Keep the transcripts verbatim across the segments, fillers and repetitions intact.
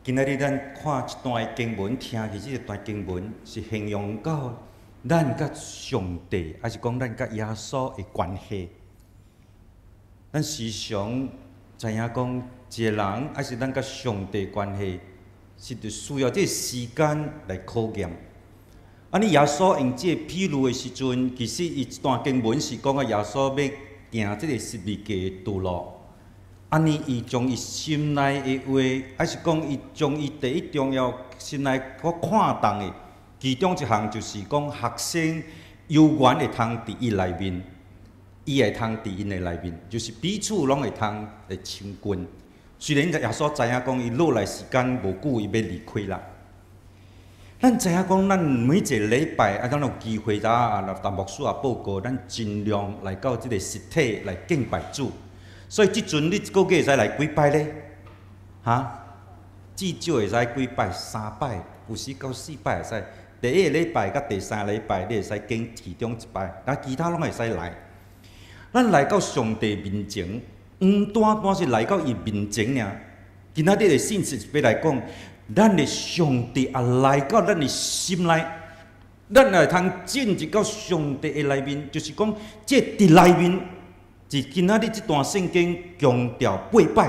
今仔日咱看一段经文，听起即段经文是形容到咱甲上帝，还是讲咱甲耶稣的关系？咱时常知影讲，一个人还是咱甲上帝关系，是着需要这时间来考验。啊，你耶稣用这比喻的时阵，其实伊一段经文是讲啊，耶稣要行这个十字架的道路。安尼，伊将伊心内的话，还是讲伊将伊第一重要心内我看重的，其中一项就是讲学生有缘会通伫伊内面，伊会通伫因的内面，就是彼此拢会通来亲近。虽然耶稣知影讲伊落来时间无久，伊要离开啦。咱知影讲，咱每一个礼拜啊，咱有机会啦，啊，但牧师也报告，咱尽量来到即个实体来敬拜主。所以即阵你一个月会使来几摆咧？哈，至少会使几摆？三摆，有时到四摆会使。第一个礼拜甲第三个礼拜，你会使经其中一摆，但其他拢会使来。咱来到上帝面前，唔单单是来到伊面前尔。今仔日的信息要来讲，咱的上帝也来到咱的心内，咱来通进入到上帝的内面，就是讲，这伫内面。是今仔日这段圣经强调八摆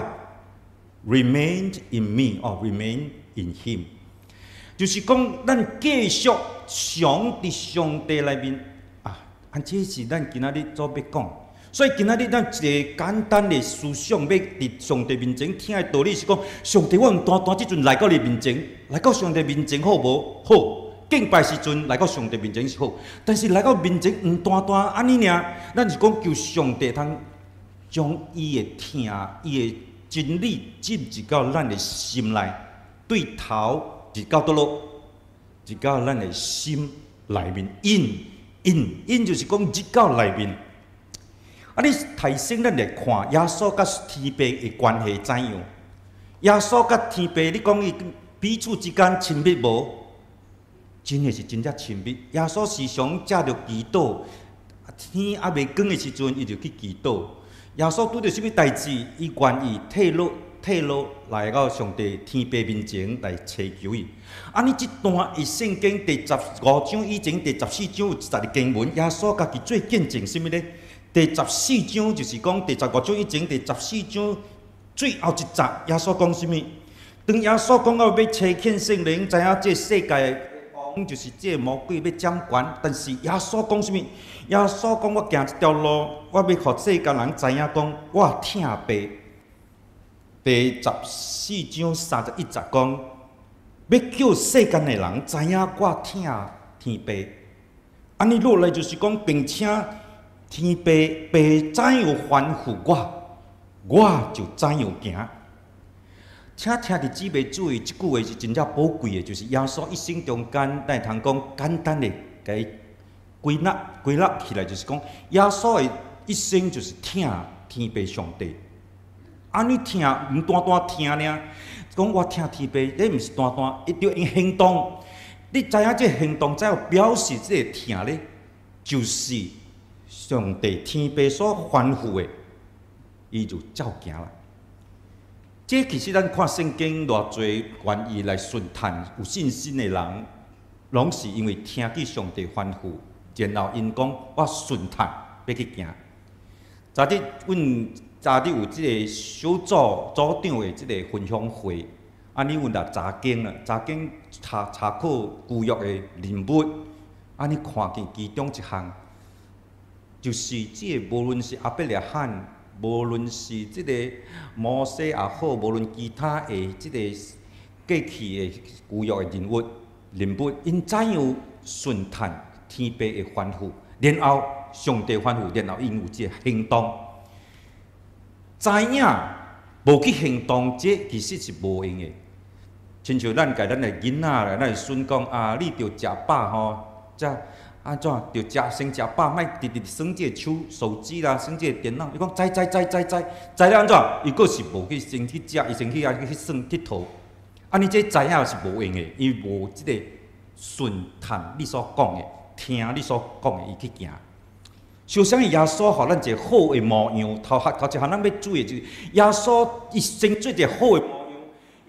，remain in me 哦 ，remain in him， 就是讲咱继续常伫上帝内面啊，安这是咱今仔日做要讲。所以今仔日咱一个简单的思想，要伫上帝面前听的道理是讲，上帝我唔单单即阵来到你面前，来到上帝面前好无好？敬拜时阵来到上帝面前是好，但是来到面前唔单单安尼尔，咱是讲求上帝通将伊的听、伊的真理进入到咱的心内，对头入到倒落，入到咱的心内面，因因因就是讲入到内面。啊，你提醒咱来看耶稣甲天父的关系怎样？耶稣甲天父，你讲伊彼此之间亲密无？真诶是真正亲密。耶稣时常借着祈祷，天还未光的时阵，伊就去祈祷。耶稣拄着什物代志，伊愿意退落退落来到上帝天父面前来祈求伊。安尼即段伊圣经第十五章以前第十四章有一节经文，耶稣家己做见证什物呢？第十四章就是讲第十五章以前第十四章最后一节，耶稣讲什物？当耶稣讲到要差遣圣灵，知影这世界。就是这个魔鬼要掌权，但是耶稣讲什么？耶稣讲：我行这条路，我要互世间人知影讲，我听爸。第十四章三十一节讲，要叫世间的人知影我听天爸。安尼落来就是讲，并且天爸爸怎样吩咐我，我就怎样行。请听伫姊妹注意，即句话是真正宝贵的，就是耶稣一生中间，咱通讲简单的，甲伊归纳归纳起来，就是讲耶稣的一生就是听天父上帝。安尼听毋单单听呢，讲我听天父，你毋是单单一定用行动。你知影这行动怎样表示这个听呢？就是上帝天父所吩咐的，伊就照行啦。这其实咱看圣经偌侪愿意来顺探有信心的人，拢是因为听见上帝吩咐，然后因讲我顺探要去行。昨日阮昨日有即个小组组长的即个分享会，安尼阮也查经了，查经查查考旧约的人物，安尼看见其中一项，就是即个无论是亚伯拉罕。无论是即个摩西也好，无论其他的即个过去的旧约的人物人物，因怎样顺探天父的吩咐，然后上帝吩咐，然后因有即个行动，知影无去行动，这其实是无用的。亲像咱甲咱的囡仔啦，咱的孙讲啊，你着食饱吼，则。安怎？着食先食饱，莫直直耍这个手手机啦，耍这个电脑。伊讲知知知知知，知了安怎？伊佫是无去先去食，伊先去啊去耍佚佗。安尼这知影是无用的，伊无即个顺探你所讲的，听你所讲的，伊去行。相像耶稣，互咱一个好的模样。头头一项咱要注意就是，耶稣一生做一个好的模样。伊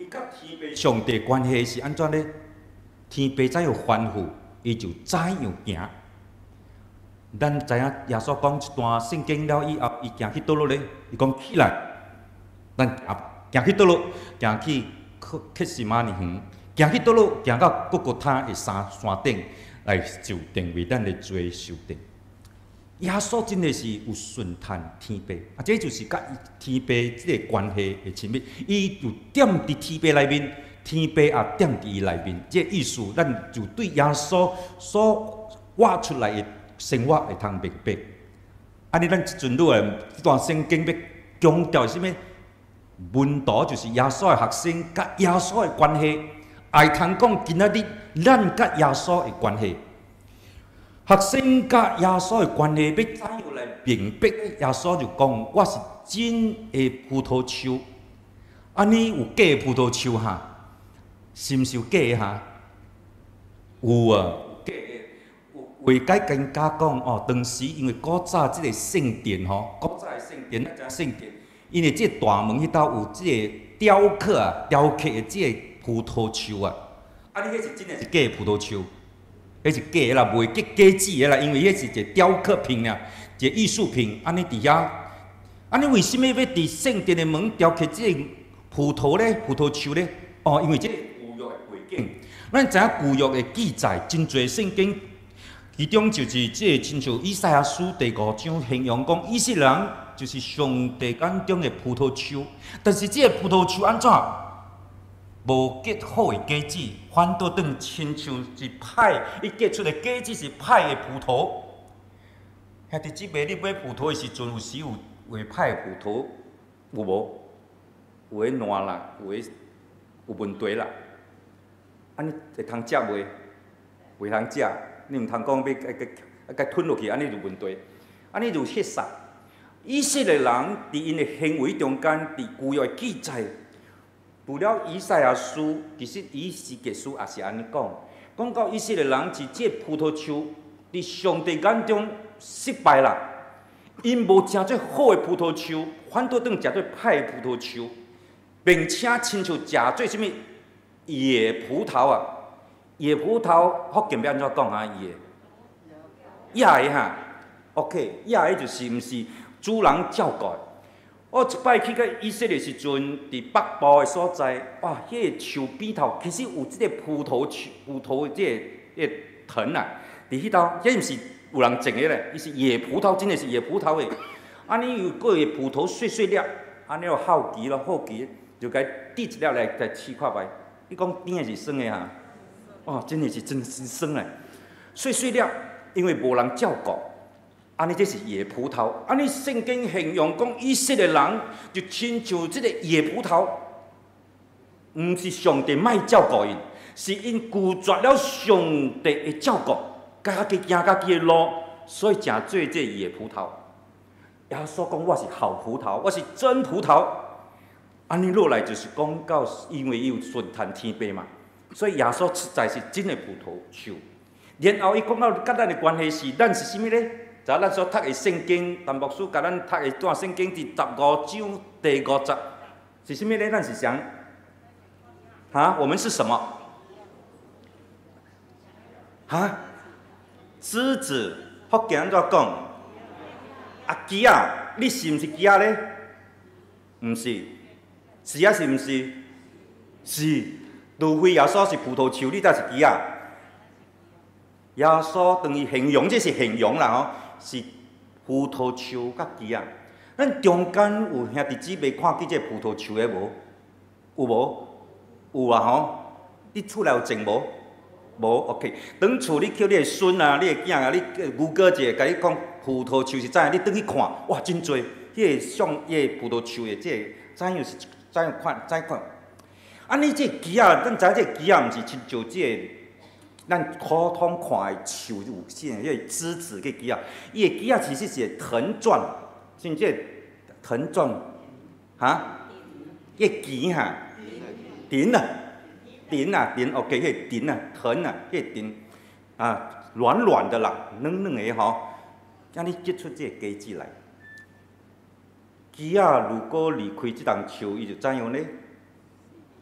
伊甲天父上帝关系是安怎呢？天父怎样吩咐，伊就怎样行。咱知影耶稣讲一段圣经了以后，伊行去倒落咧？伊讲起来，咱行行去倒落，行去克克西马尼园，行去倒落，行到各各他的山山顶来就定为咱的罪受定。耶稣真的是有顺探天父，啊，这就是甲天父即个关系的亲密。伊就踮伫天父内面，天父也踮伫伊内面。这个意思，咱就对耶稣所画出来的生活会通明白。安尼，咱即阵落来这段圣经要强调什么？门徒就是耶稣的学生，甲耶稣的关系，会通讲今仔日咱甲耶稣的关系。学生甲耶稣的关系要怎样来明白？耶稣就讲：我是真的葡萄树。安尼有假的葡萄树哈？是毋是有假的哈？有啊，假的。为解跟家讲哦，当时因为古早即个圣殿吼，古早的圣殿，咱知圣殿，因为即个大门迄兜有即个雕刻啊，雕刻的即个葡萄树啊。啊，你迄是真的是假的葡萄树？迄是假的啦，袂结果子的啦，因为迄是一个雕刻品啊，一个艺术品。安尼伫遐，安尼为什么要伫圣殿的门雕刻即个葡萄咧？葡萄树咧？哦，因为即个旧约的背景，咱知影旧约的记载真侪圣经，其中就是即个亲像以赛亚书第五章形容讲，以色列人就是上帝眼中的葡萄树，但是即个葡萄树安怎？无结好的果子，反倒转亲像是歹，伊结出的果子是歹的葡萄。兄弟姊妹，你买葡萄的时阵，有时有有歹的葡萄，有无？有诶烂啦，有诶有问题啦。安尼会通食袂？袂通食，你毋通讲要甲甲甲吞落去，安尼就问题。安尼就失杀。以色列人伫因的行为中间，伫旧约记载。除了以赛亚书，其实以西结书也是安尼讲，讲到以色列人是这葡萄树，伫上帝眼中失败啦。因无食最好的葡萄树，反倒当食最歹的葡萄树，并且亲像食最什物野葡萄啊？野葡萄福建要安怎讲啊？野野的哈 ，OK， 野的就是毋是主人照顾。我一摆去到以色列时阵，伫北部的所在，哇，迄个树边头其实有即个葡萄树、葡萄的即个、即个藤啊，伫迄兜，迄毋是有人种的咧，伊是野葡萄，真的是野葡萄的。安尼有个个葡萄碎碎粒，安尼有好奇咯，好奇就该滴一粒来来试看觅。你讲甜的是酸的哈？哦，真的是真是酸嘞，碎碎粒，因为无人照顾。安尼这是野葡萄，安尼圣经形容讲以色列人就亲像即个野葡萄，毋是上帝莫照顾因，是因拒绝了上帝的照顾，家己行家己的路，所以成做这野葡萄。耶稣讲我是好葡萄，我是真葡萄。安尼落来就是讲到，因为伊有顺探天父嘛，所以耶稣实在是真的葡萄树。然后伊讲到甲咱的关系是，咱是啥物咧？就咱所读的圣经，陈牧师甲咱读的段圣经，伫十五章第五十，是啥物咧？咱是啥？哈，我们是什么？哈，枝子，福建安怎讲？啊，枝仔，你是毋是枝仔咧？毋是，是啊，是毋是？是，除非耶稣是葡萄树，你才是枝仔。耶稣等于形容，这是形容啦吼。是葡萄树甲枝仔，咱中间有兄弟姊妹看见这葡萄树的无？有无？有啊吼！你厝内有种无？无 ，OK。当厝你叫你的孙啊、你的囝啊，你牛哥一个，甲你讲葡萄树是怎样？你转去看，哇，真多！迄个像迄个葡萄树的这个怎样是怎样看？怎样看？安尼这枝仔，咱知影这枝仔毋是亲像这个。咱普通看的树有线，迄个枝子个枝啊，伊个枝啊其实是藤状，甚至藤状，哈，迄个枝哈，藤啊，藤啊，藤 OK， 迄个藤啊，藤啊，迄个藤啊，软软的啦，软软的吼，安尼结出这个果子来。枝啊，如果离开这丛树，伊就怎样呢？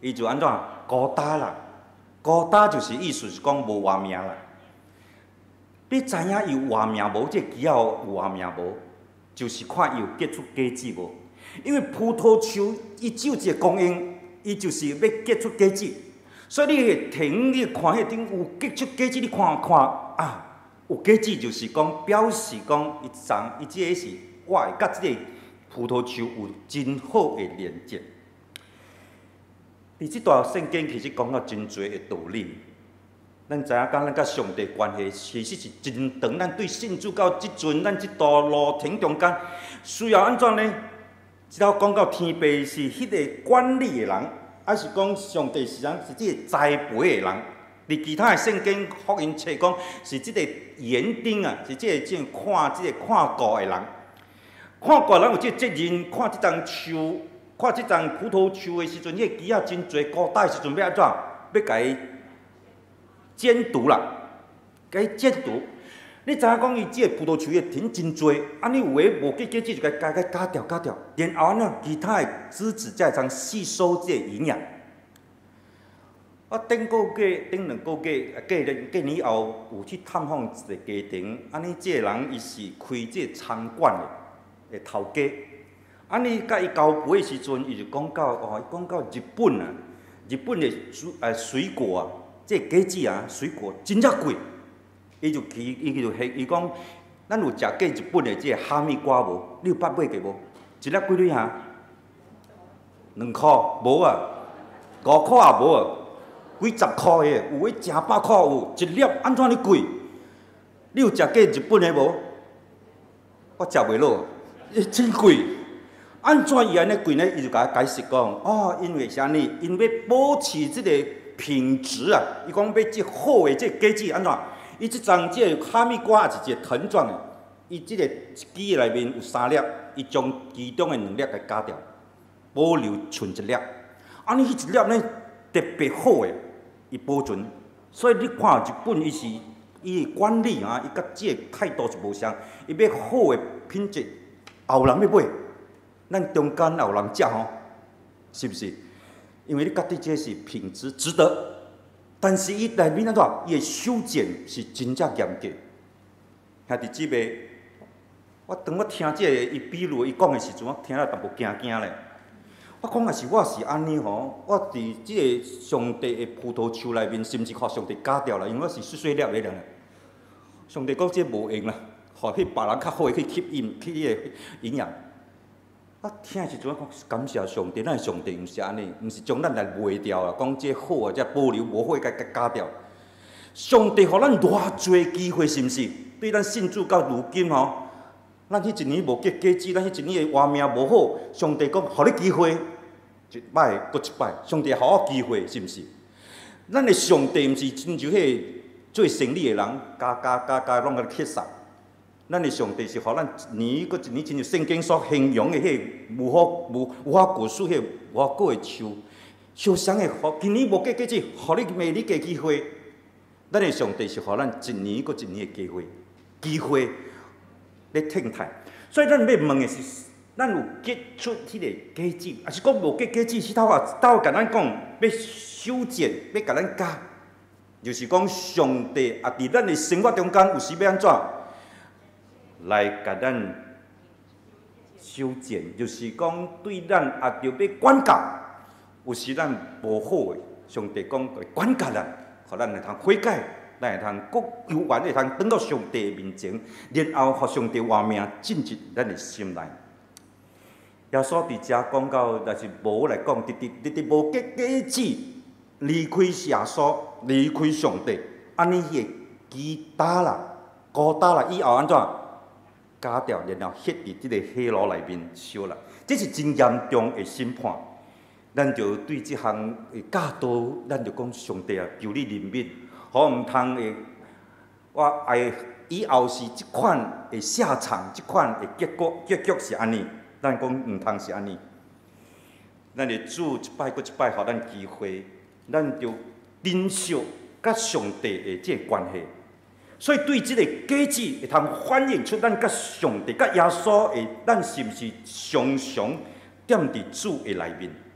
伊就安怎孤单啦？孤单就是意思是讲无活命啦。你知影伊有活命无？这鸡仔有活命无？就是看伊有结出果子无？因为葡萄树伊只有一个供应，伊就是要结出果子。所以你会停，你看迄顶有结出果子，你看看啊，有果子就是讲表示讲伊长，伊即个是我会甲即个葡萄树有真好的连接。伫即段圣经其实讲到真侪的道理。咱知影讲咱甲上帝关系其实是真长，咱对信主到即阵，咱即道路程中间需要安怎呢？即头讲到天父是迄个管理的人，还是讲上帝是人是即个栽培的人？伫其他的圣经福音册讲是即个园丁啊，是即个即看即个看顾的人。看顾的人有即个责任，看即丛树，看即丛葡萄树的时阵，迄个枝仔真侪孤单的时阵要安怎？要甲伊监督啦，甲伊监督。你知影讲伊即个葡萄树的藤真多，啊你有诶无结果子就甲伊甲甲割掉割掉，然后呢其他的枝子才会通吸收即个营养。啊，顶个月顶两个月，过年过年后有去探访一个家庭，安尼即个人伊是开即个餐馆的的头家。安尼甲伊交陪的时阵，伊就讲到哦，伊讲到日本啊，日本的水呃水果啊。这果子啊，水果真正贵，伊就去，伊就伊伊讲，咱有食过日本的这个哈密瓜无？你有捌买过无？一粒几锭啊？两箍无啊？五箍也无啊？几十箍的，有诶成百箍有，一粒安怎哩贵？你有食过日本的无？我食袂落，伊真贵。安怎伊安尼贵呢？伊就甲我解释讲，哦，因为啥呢？因为保持即个。品质啊！伊讲要即好的即果子安怎？伊即丛即个哈密瓜也是一个藤状的，伊即个一枝内面有三粒，伊将其中的两粒给割掉，保留剩一粒。安尼迄一粒呢特别好的，伊保存。所以你看日本伊是伊的管理啊，伊甲即个态度是无相。伊要好的品质，也有人要买，咱中间也有人食吼，是不是？因为你觉得这是品质值得，但是伊内面安怎？伊的修剪是真正严格。兄弟姊妹，我当我听这个伊比如伊讲的时阵，我听了淡薄惊惊咧。我讲也是我是安尼吼，我伫即个上帝的葡萄树内面，甚至互上帝割掉了，因为我是碎碎粒的人。上帝讲这无用啦，互迄别人较好去吸引去迄个营养。我听的时阵，我讲感谢上帝，咱上帝毋是安尼，毋是将咱来卖掉啊，讲这好啊，这保留无好甲甲割掉。上帝互咱偌济机会，是毋是？对咱信主到如今吼，咱迄一年无结果子，咱迄一年的活命无好，上帝讲互你机会，一摆搁一摆，上帝互我机会，是毋是？咱的上帝毋是亲像迄个做生意的人，加加加加拢甲你吸杀。咱的上帝是互咱一年搁一年，亲像圣经所形容的迄个无花无无花果树，迄个无花果的树，相像的，互今年无结果子，互你明年加机会。咱的上帝是互咱一年搁一年的机会，机会咧挺台。所以咱要问的是，咱有结出迄个果子，还是讲无结果子？是头啊，头甲咱讲要修剪，要甲咱教，就是讲上帝也伫咱的生活中间，有时要安怎？来甲咱修剪，就是讲对咱也着要管教。有时咱无好诶，上帝讲会管教咱，互咱会通悔改，咱会通各有缘会通转到上帝诶面前，然后互上帝话命进入咱诶心内。耶稣伫遮讲到，若是无来讲，直直直直无结果子，离开耶稣，离开上帝，安尼迄个鸡打啦、孤打啦，以后安怎？割掉，然后ฮ็伫即个火炉内面烧啦，这是真严重的审判。咱就对即项的教导，咱就讲上帝啊，求你怜悯，好毋通会，我爱以后是即款的下场，即款的结果结局是安尼，咱讲毋通是安尼。咱的主一摆搁一摆，互咱机会，咱就珍惜甲上帝的即个关系。所以对即个果子会通反映出咱甲上帝、甲耶稣的，咱是毋是常常踮伫主的内面？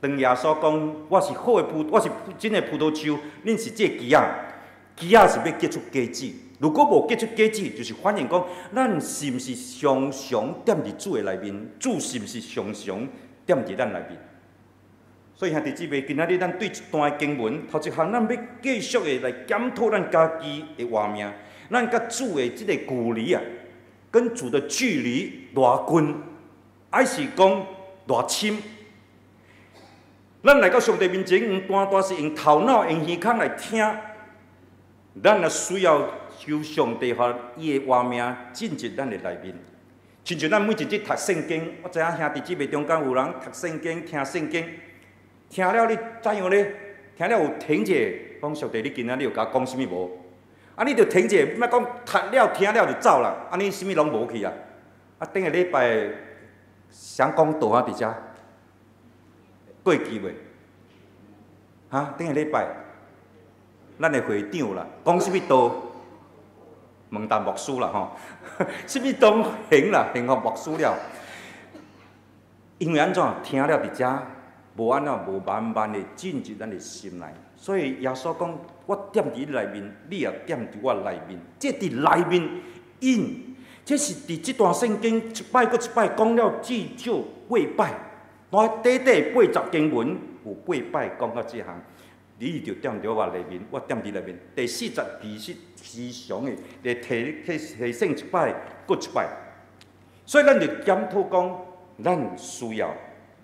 当耶稣讲我是好的葡，我是真的葡萄树，恁是这枝仔，枝仔是要结出果子。如果无结出果子，就是反映讲咱是毋是常常踮伫主的内面，主是毋是常常踮伫咱内面。所以兄弟姊妹，今仔日咱对一段经文，头一项咱要继续的来检讨咱家己的活命，咱甲主的即个距离啊，跟主的距离偌近，还是讲偌深？咱来到上帝面前，唔单单是用头脑、用耳孔来听，咱也需要求上帝互伊的活命进入咱的内面。亲像咱每一日读圣经，我知影兄弟姊妹中间有人读圣经、听圣经。听了你怎样呢？听了有停者，讲上帝，你今仔日有甲讲啥物无？啊，你着停者，莫讲读了听了就走啦。啊，你啥物拢无去啊？啊，顶个礼拜想讲道啊，伫遮过期袂？哈，顶个礼拜咱的会长啦，讲啥物道？问陈牧师啦吼，啥物当行啦，行互牧师了。因为安怎听了伫遮？无安怎无慢慢的进入咱的心内，所以耶稣讲：我踮伫你内面，你也踮伫我内面。这伫内面因，这是伫即段圣经一摆搁一摆讲了至少八摆，我短短八十经文有八摆讲到这项，你就踮伫我内面，我踮伫内面。第四十其实时常的来提提提醒一摆搁一摆，所以咱就检讨讲，咱需要。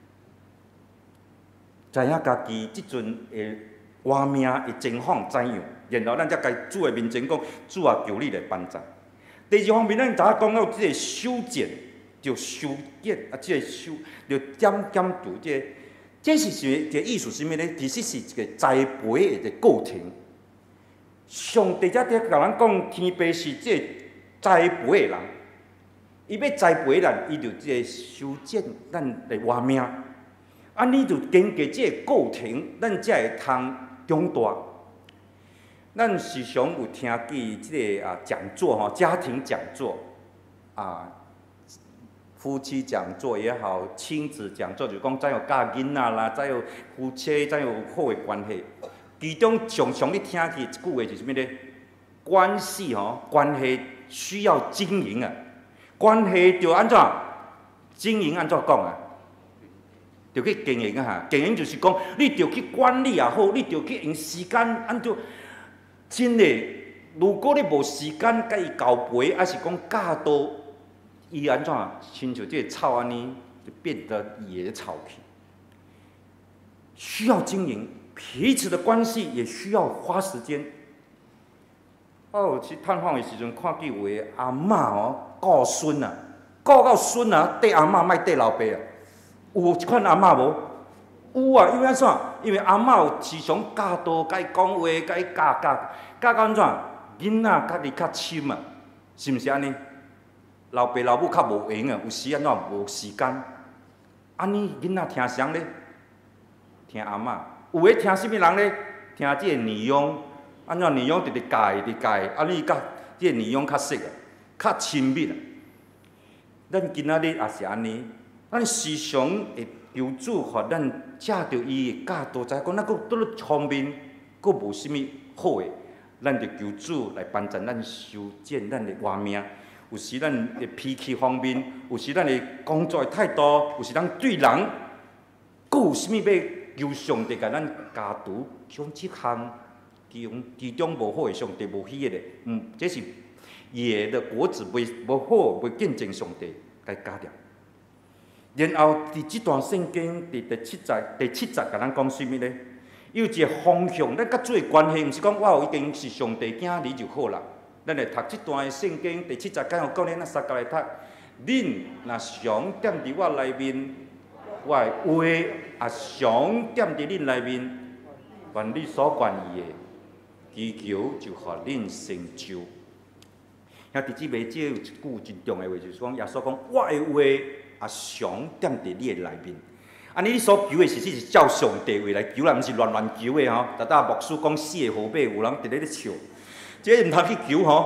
知影家己即阵的活命的情况怎样，然后咱才该主的面前讲，主啊，求你来帮助。第二方面，咱知影讲到即个修剪，就修剪啊，即个修就减减除即个，这是什一个意思？是啥物呢？其实是一个栽培的一个过程。上帝才伫甲咱讲，天父是即个栽培的人，伊要栽培咱，伊就即个修剪咱的活命。啊，你就经过这个过程，咱才会通长大。咱时常有听见即个啊讲座吼，家庭讲座啊，夫妻讲座也好，亲子讲座，就讲怎样教囡仔啦，怎样夫妻怎样有好的关系。其中常常你听见一句话是啥物呢？关系吼，关系需要经营啊，关系就安怎经营？安怎讲啊？就去经营啊！经营就是讲，你着去管理也好，你着去用时间安怎真诶。如果你无时间甲伊交陪，还是讲教导伊安怎，亲像这个草安尼，就变得野草去。需要经营，彼此的关系也需要花时间。我有去探访的时阵，看见有个阿嬷哦，顾孙啊，顾到孙啊，缀阿嬷莫缀老爸啊。有一款阿嬷无？有啊，因为安怎？因为阿嬷有时常教导、甲伊讲话、甲伊教教教到安怎？囡仔家己较深啊，是毋是安尼？老爸老母较无闲啊，有时安怎无时间？安尼囡仔听谁咧？听阿嬷。有诶听啥物人咧？听即个年养，安怎年养直直教直教，安尼甲即个年养较熟啊，较亲密啊。咱今仔日也是安尼。咱时常会求主，互咱借着伊的教导，知讲咱佫倒咧方面佫无啥物好诶，咱就求主来帮助咱修剪咱的活命。有时咱的脾气方面，有时咱的工作的态度，有时咱对人，佫有啥物要求上帝甲咱加除，像即项其中其中无好诶，上帝无喜悦诶，嗯，这是野的果子袂无好，袂见证上帝，该加掉。然后伫即段圣经伫第七节，第七节甲咱讲啥物呢？有一个方向，咱甲主的关系，毋是讲我有已经是上帝囝儿就好啦。咱来读即段的圣经，第七节讲有讲咱三角来读，恁若常踮伫我内面，我的话也常踮伫恁内面，凡你所愿意的，祈求就互恁成就。兄弟姊妹，即有一句真重要的话，就是讲耶稣讲我的话。也常踮伫你的内面，安尼你所求的是，是照上帝话来求啦，毋是乱乱求的吼。逐搭牧师讲死的河马，有人伫咧咧笑，这毋通去求吼。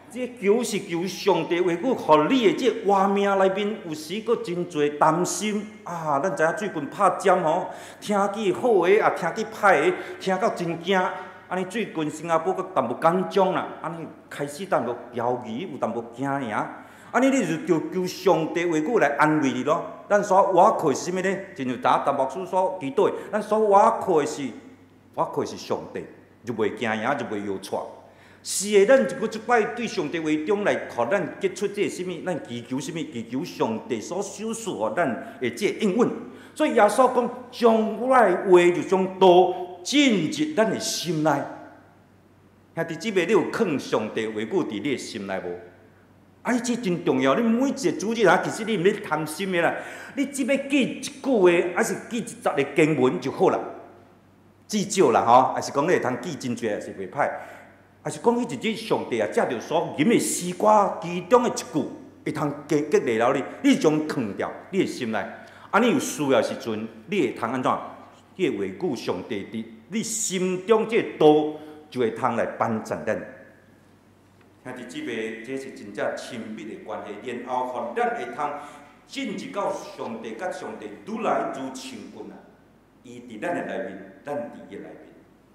这求是求上帝话语，互你的这活命内面有时阁真侪担心啊！咱知影最近拍针吼，听见好个也听见歹个，听到真惊。安尼最近新加坡阁淡薄紧张啦，安尼开始淡薄犹豫，有淡薄惊尔。安尼你就着求上帝话语来安慰你咯。咱所倚靠是啥物呢？正如打陈牧师所祈祷的，咱所倚靠的是倚靠的是上帝，就袂惊赢，就袂摇错。是的，咱一个一摆对上帝话中来，互咱结出这个啥物？咱祈求啥物？祈求上帝所赏赐互咱的这个应允。所以耶稣讲，将我的话就将道进入咱的心内。兄弟姊妹，你有藏上帝话语伫你的心内无？啊！你这真重要，你每一个主日啊，其实你毋免贪心的啦，你只要记一句话，还是记一十个经文就好啦。至少啦吼，还是讲你会通记真侪，也是袂歹。还是讲伊一日上帝啊，借着所吟的诗歌其中的一句，会通激激励了你，你将藏掉你的心内。啊，你有需要时阵，你会通安怎？你会话语上帝伫你心中这道，就会通来帮助咱。兄弟姊妹，这是真正亲密的关系，然后互咱会通进入到上帝甲上帝愈来愈亲近啊！伊伫咱的内面，咱伫伊内面。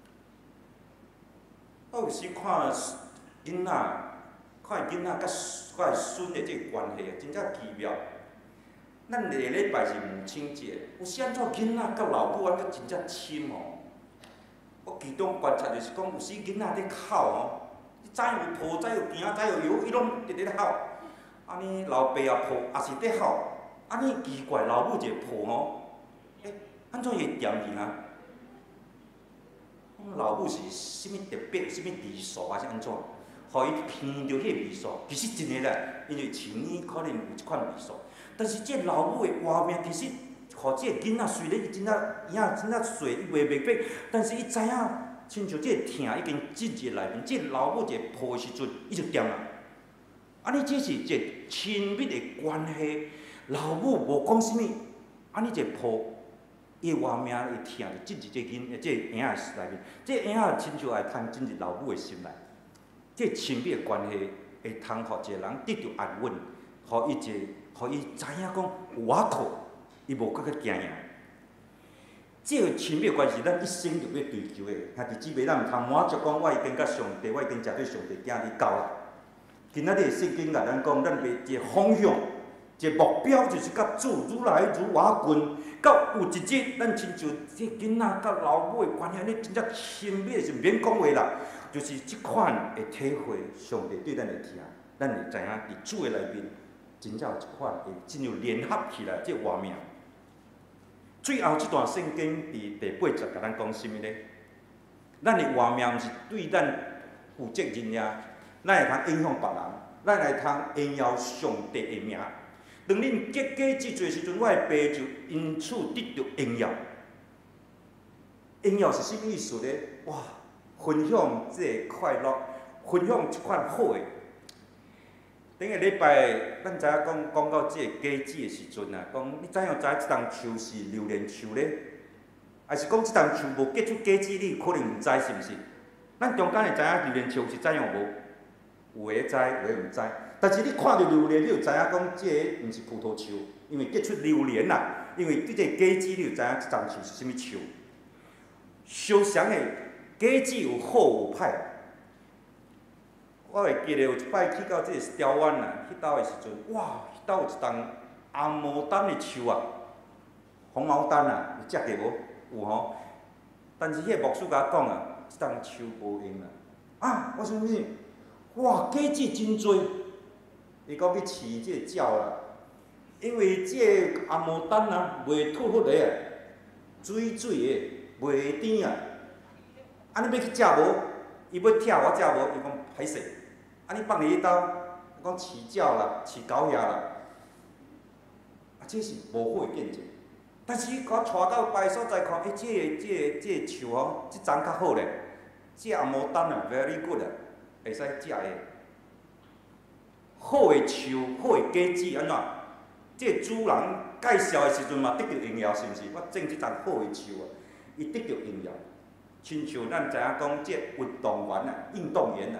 我有时看囡仔，看囡仔甲甲孙的这个关系啊，真正奇妙。咱下礼拜是母亲节，有时安怎囡仔甲老母安阁真正亲哦？我其中观察就是讲，有时囡仔咧哭哦。早有抱，早有行，早有摇，伊拢直直咧哭。安尼老爸也抱，也是咧哭。安尼奇怪，老母一个抱吼，诶，安怎会掂去啊？老母是啥物特别，啥物味素还是安怎？互伊闻着迄个味素，其实真诶啦，因为青年可能有一款味素，但是这老母的活命，其实互这个囡仔虽然伊真仔影真仔细，伊袂明白，但是伊知影。亲像这个疼已经进入内面，这个老母一个抱的时阵，伊就掂啦。安尼这是一个亲密的关系。老母无讲啥物，安尼一个抱，伊的活命会疼就进入这囡这个婴仔内面。这个婴仔亲像会通进入老母的心内。这亲密的关系会通互一个人得到安稳，互伊一个，互伊知影讲有我靠，伊无搁较惊赢。这个亲密关系，咱一生就要追求的。兄弟姊妹，咱毋通满足讲，我已经甲上帝，我已经食对上帝行哩够啦。今仔日圣经甲咱讲，咱要一个方向，一个目标，就是甲主愈来愈瓦近。到有一日，咱亲像这囡仔甲老母的关系，安尼真正亲密，是毋免讲话啦。就是即款会体会上帝对咱的疼，咱会知影伫主的内面，真正有一款会进入联合起来，这画面。最后这段圣经伫第八节甲咱讲啥物呢？咱的活命毋是对咱负责任尔，咱会通影响别人，咱会通荣耀上帝的名。当恁结果即做时阵，我的爸就因此得到荣耀。荣耀是啥物意思呢？哇！分享这个快乐，分享一款好的。顶个礼拜，咱知影讲讲到这个果子的时阵啊，讲你知影知影即丛树是榴莲树咧，还是讲即丛树无结出果子，你可能毋知是毋是？咱中间会知影榴莲树是怎样无？有诶知，有诶毋知。但是你看到榴莲，你就知影讲这个毋是葡萄树，因为结出榴莲啦。因为即个果子，你就知影即丛树是啥物树。相像的果子有好有歹。我会记得有一摆去到这个雕湾啊，迄兜的时阵，哇，迄兜有一丛红毛丹的树啊，红毛丹啊，有食过无？有吼。但是迄个牧师甲我讲啊，即丛树无用啦。啊，我想物？哇，果子真多。伊讲去饲即个鸟啦，因为即个红毛丹啊，袂吐核的啊，水水的，袂甜啊。安尼要去食无？伊要拆我食无？伊讲歹势。安尼放伫迄兜，讲饲鸟啦，饲狗仔啦，啊，这是无好诶见解。但是伊甲我带到别个所在看，诶、欸，这个、这个、这个树哦，即丛较好咧，这红毛丹啊 ，very good 啊，会使食诶。好诶树，好诶果子安怎？这个主人介绍诶时阵嘛，得到荣耀，是毋是？我种即丛好诶树啊，伊得到荣耀。亲像咱知影讲，这运动员啊，运动员啊。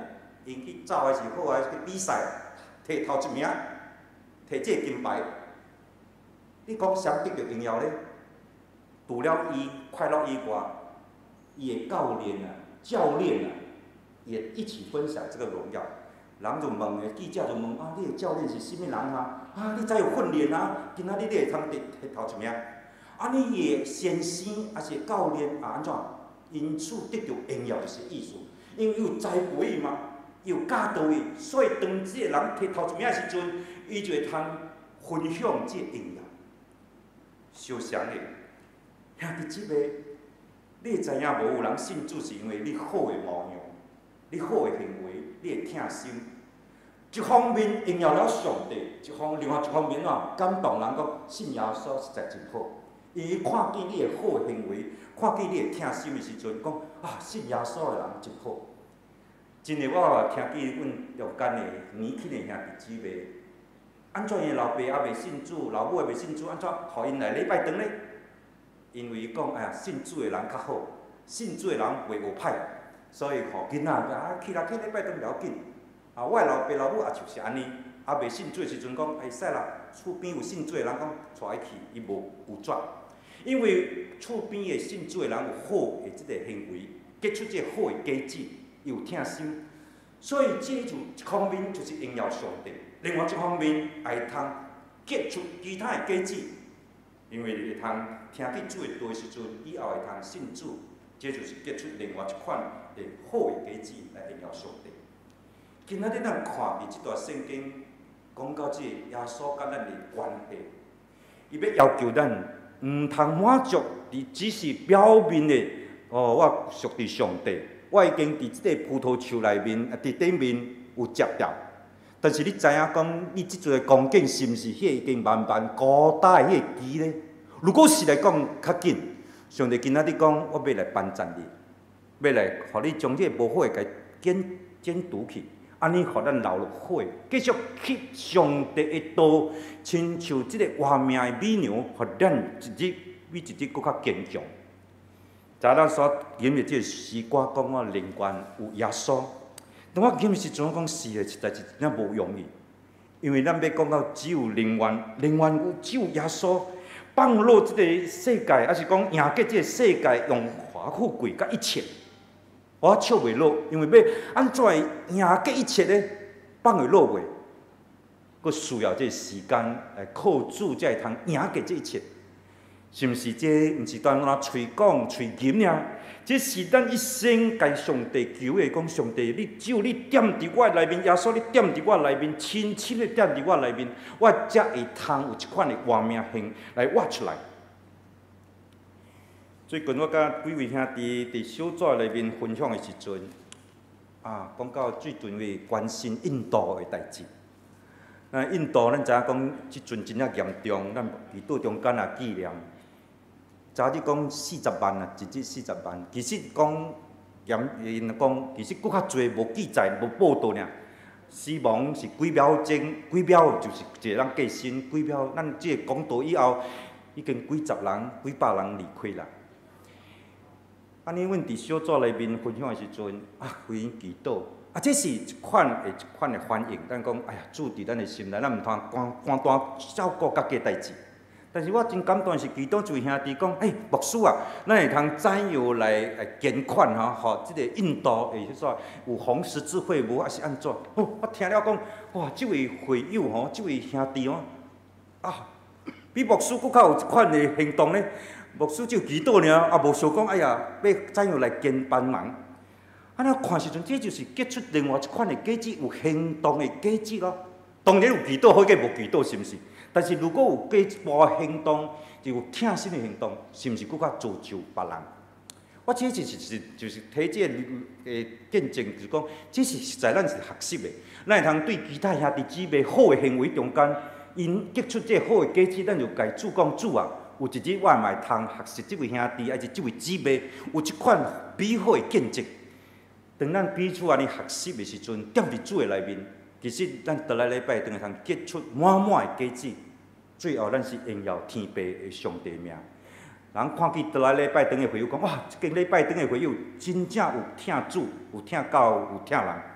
因去走的是好啊，去比赛摕头一名，摕这金牌。你讲谁得到荣耀呢？除了伊快乐以外，伊的教练啊、教练啊，也一起分享这个荣耀。人就问个记者就问啊，你的教练是甚物人啊？啊，你才有训练啊？今仔日你会通得得头一名？啊，你的先生还是教练啊安怎？因此得到荣耀就是意思，因为有栽培伊嘛，有教导伊，所以当这个人摕头一名的时阵，伊就会通分享这荣耀。相像的，兄弟姊妹，你会知影无？有人信主是因为你好的模样，你好的行为，你会疼心。一方面荣耀了上帝，一方另外一方面啊，感动人讲信耶稣实在真好。因为看见你的好的行为，看见你的疼心的时阵，讲啊，信耶稣的人真好。真诶，我听见阮阳间的年轻的兄弟姊妹，安怎因老爸也未信主，老母也未信主，安怎互因来礼拜堂呢？因为伊讲，哎呀，信主的人较好，信主的人袂学歹，所以互囡仔啊去啦去礼拜堂了紧。啊，我的老爸老母也就是安尼，啊未信主的时阵讲，会使啦，厝边有信主的人讲带伊去，伊无有转。因为厝边的信主的人有好的即个行为，结出即个好的果子，有疼心，所以这就一方面就是荣耀上帝，另外一方面也会通结出其他的果子，因为会通听去主的道的时阵，以后会通信主，这就是结出另外一款的好的果子来荣耀上帝。今仔日咱看伫即段圣经讲到即个耶稣甲咱的关系，伊要要求咱毋通满足伫只是表面的哦，我属伫上帝，我已经伫即个葡萄树内面啊，伫顶面有接到。但是你知影讲，你即阵的光景是毋是迄已经慢慢孤单的迄个枝呢？如果是来讲较紧，上帝今仔日讲，我要来帮助你，要来互你将即个无好的剪剪除去。安尼，互咱留落火，继续去上帝的道，亲像即个活命的美牛，互咱一日比一日搁较坚强。在咱所吟的即个诗歌讲我灵魂有耶稣，当我吟的时阵，我讲是的，实在是真无容易，因为咱要讲到只有灵魂，灵魂有只有耶稣，放落即个世界，还是讲赢过即个世界，用华富贵甲一切。我笑袂落，因为要安怎赢过一切呢？放会落袂？佫需要这时间来靠主，才会通赢过这一切。是毋是？这毋是单单嘴讲、嘴吟尔，这是咱一生该上帝求的。讲上帝，你只有你踮伫我内面，耶稣你踮伫我内面，深深的踮伫我内面，我才会通有一款的活命性来活出来。最近我甲几位兄弟伫小组内面分享的时阵，啊，讲到最近为关心印度的代志。那印度咱知影讲，即阵真正严重，咱伫岛中间也纪念。早日讲四十万啊，一日四十万。其实讲严，因讲其实搁较侪无记载、无报道尔。死亡是几秒钟，几秒就是一个人过身，几秒咱即个讲道以后，已经几十人、几百人离开啦。安尼，阮伫小组内面分享的时阵，啊，为因祈祷，啊，这是一款的一款的反应。咱讲，哎呀，主伫咱的心内，咱毋通单单单照顾家己的代志。但是我真感动是祈祷一位兄弟讲，哎，牧师啊，咱会通怎样来来捐款吼，互即个印度的迄煞有红十字会无，还是安怎？哦，我听了讲，哇，即位会友吼，即位兄弟哦，啊，比牧师佫较有一款的行动呢。牧师只有祈祷尔，也无想讲，哎呀，要怎样来捐帮忙？安尼看时阵，这就是结出另外一款的果子，有行动的果子咯。当然有祈祷好过无祈祷，是毋是？但是如果有过一步行动，就有疼心的行动，是毋是佫较造就别人？我这就是是就是睇这个诶见证，就是讲，这是实在咱是学习的，咱会通对其他兄弟姊妹好的行为中间，因结出这好的果子，咱就家主讲主啊。有一日，我嘛会通学习这位兄弟，还是这位姊妹，有一款美好的见证。当咱彼此安尼学习的时阵，踮伫主的内面，其实咱倒来礼拜，当会通结出满满的果子。最后，咱是荣耀天父的上帝名。人看见倒来礼拜当的会友讲，哇，这个礼拜当的会友真正有听主，有听教，有听人。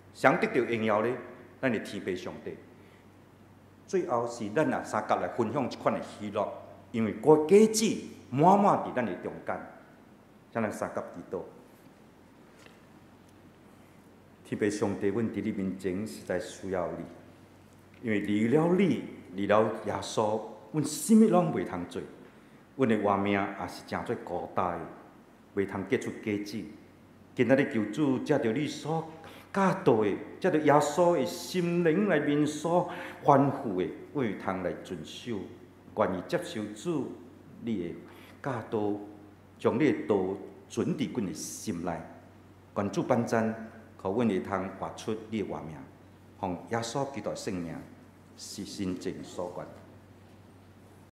谁得到荣耀呢？咱的天父上帝。最后是咱啊三甲来分享一款的喜乐，因为果果子满满伫咱的中间，才咱三甲祈祷。天父上帝，阮伫你面前实在需要你，因为离了你，离了耶稣，阮啥物拢袂通做。阮的活命也是诚做孤单的，袂通结出果子。今仔日求主借着你所教导的，借着耶稣的心灵内面所吩咐的，为通来遵守，愿意接受主你的教导，将你的道存伫阮的心内。愿主帮赞，互阮会通活出你的活命，奉耶稣基督圣名，是心正所愿。